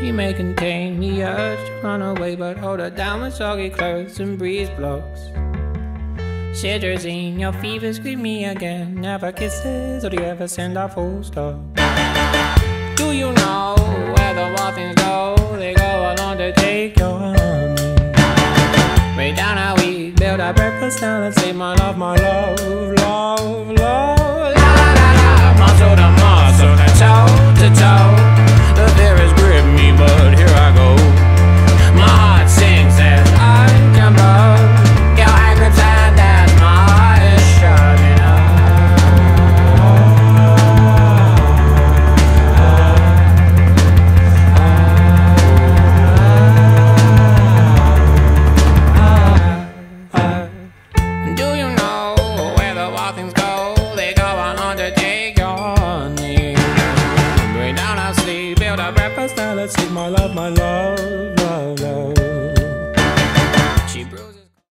You may contain the urge to run away, but hold her down with soggy clothes and breeze blocks. Cetirizine, your fevers greet me again. Never kisses, or do you ever send a full stop? Do you know where the wild things go? They go along to take your honey. Way down how we build our breakfast down and say my love, love, love. La la la, muscle to muscle, and toe to toe. The fear has gripped me, but here I go. My heart sings as I jump up. Your angry time that my heart is shutting up. Do you know where the wild things go? They go on undertake your honey. Way down our sleep, build our breakfast, now let's take my love, love.